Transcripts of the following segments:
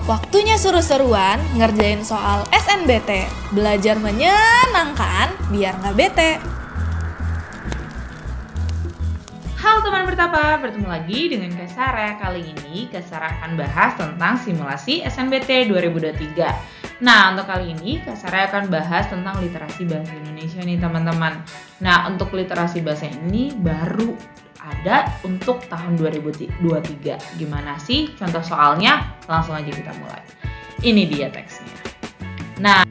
Waktunya seru-seruan ngerjain soal SNBT. Belajar menyenangkan biar nggak bete. Halo teman bertapa, bertemu lagi dengan Kak Sarah. Kali ini Kak Sarah akan bahas tentang simulasi SNBT 2023. Nah, untuk kali ini Kak Sarah akan bahas tentang literasi bahasa Indonesia nih teman-teman. Nah, untuk literasi bahasa ini baru ada untuk tahun 2023. Gimana sih contoh soalnya? Langsung aja kita mulai. Ini dia teksnya. Nah,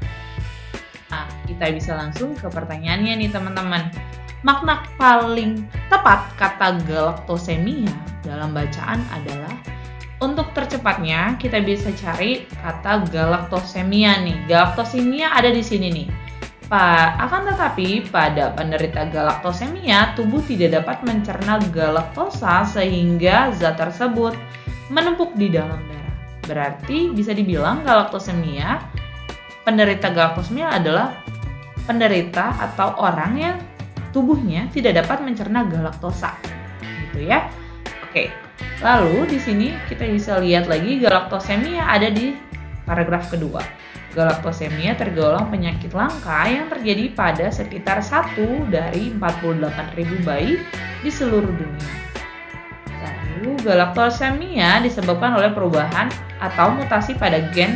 kita bisa langsung ke pertanyaannya nih teman-teman. Makna paling tepat kata galaktosemia dalam bacaan adalah, untuk tercepatnya kita bisa cari kata galaktosemia nih. Galaktosemia ada di sini nih. Akan tetapi pada penderita galaktosemia, tubuh tidak dapat mencerna galaktosa sehingga zat tersebut menumpuk di dalam darah. Berarti bisa dibilang penderita galaktosemia adalah penderita atau orang yang tubuhnya tidak dapat mencerna galaktosa, gitu ya. Oke, lalu di sini kita bisa lihat lagi galaktosemia ada di paragraf kedua. Galaktosemia tergolong penyakit langka yang terjadi pada sekitar 1 dari 48.000 bayi di seluruh dunia. Lalu galaktosemia disebabkan oleh perubahan atau mutasi pada gen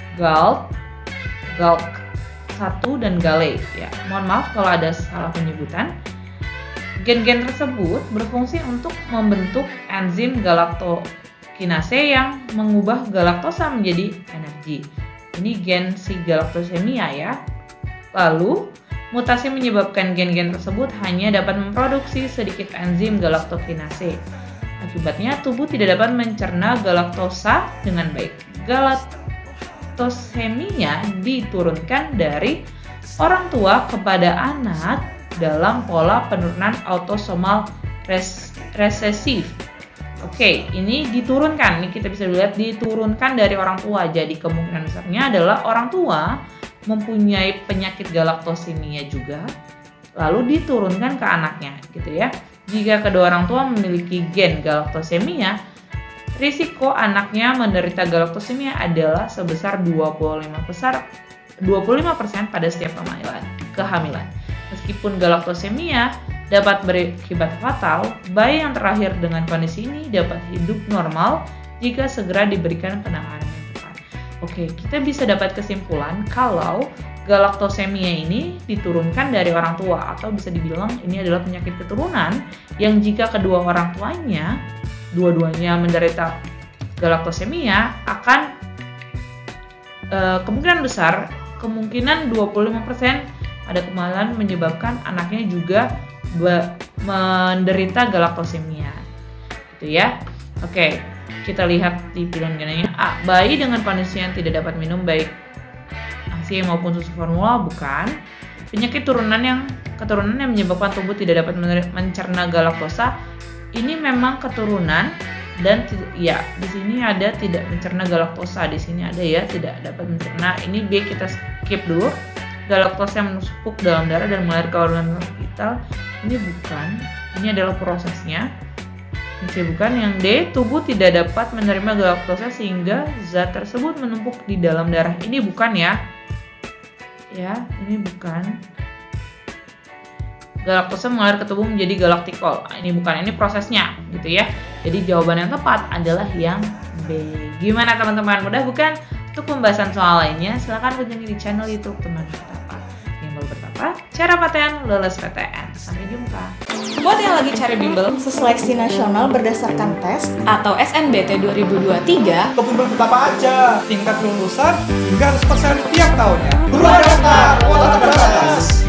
GALK1 dan GALE. Ya, mohon maaf kalau ada salah penyebutan. Gen-gen tersebut berfungsi untuk membentuk enzim galaktokinase yang mengubah galaktosa menjadi energi. Ini gen si galaktosemia ya. Lalu, mutasi menyebabkan gen-gen tersebut hanya dapat memproduksi sedikit enzim galaktokinase. Akibatnya, tubuh tidak dapat mencerna galaktosa dengan baik. Galaktosemia diturunkan dari orang tua kepada anak dalam pola penurunan autosomal resesif. Oke, ini diturunkan. Ini kita bisa lihat diturunkan dari orang tua. Jadi kemungkinan besarnya adalah orang tua mempunyai penyakit galaktosemia juga, lalu diturunkan ke anaknya, gitu ya. Jika kedua orang tua memiliki gen galaktosemia, risiko anaknya menderita galaktosemia adalah sebesar 25% pada setiap kehamilan. Meskipun galaktosemia dapat berakibat fatal, bayi yang terlahir dengan kondisi ini dapat hidup normal jika segera diberikan penanganan yang tepat. Oke, kita bisa dapat kesimpulan kalau galaktosemia ini diturunkan dari orang tua, atau bisa dibilang ini adalah penyakit keturunan yang jika kedua orang tuanya dua-duanya menderita galaktosemia akan kemungkinan besar, kemungkinan 25% ada kemungkinan menyebabkan anaknya juga menderita galaktosemia, gitu ya. Oke, kita lihat di pilihan gananya. A. Bayi dengan kondisi yang tidak dapat minum baik ASI maupun susu formula, bukan. Penyakit keturunan yang menyebabkan tubuh tidak dapat mencerna galaktosa. Ini memang keturunan dan ya di sini ada tidak mencerna galaktosa, di sini ada ya tidak dapat mencerna. Ini B kita skip dulu. Galaktosa yang menumpuk dalam darah dan mengalir ke organ vital. Ini bukan, ini adalah prosesnya. Ini C bukan. Yang D, tubuh tidak dapat menerima galaktosa sehingga zat tersebut menumpuk di dalam darah. Ini bukan ya. Ya, ini bukan. Galaktosa mengalir ke tubuh menjadi galaktikol. Ini bukan, ini prosesnya, gitu ya. Jadi jawaban yang tepat adalah yang B. Gimana teman-teman? Mudah bukan? Untuk pembahasan soal lainnya, silahkan kunjungi di channel YouTube Teman Bertapa. Bimbel Bertapa, cara PTN lulus PTN. Sampai jumpa. Buat yang lagi cari bimbel seleksi nasional berdasarkan tes atau SNBT 2023, ke Bimbel Bertapa aja. Tingkat kelulusan hingga 100% tiap tahunnya. Berubah daftar, kuota terbatas.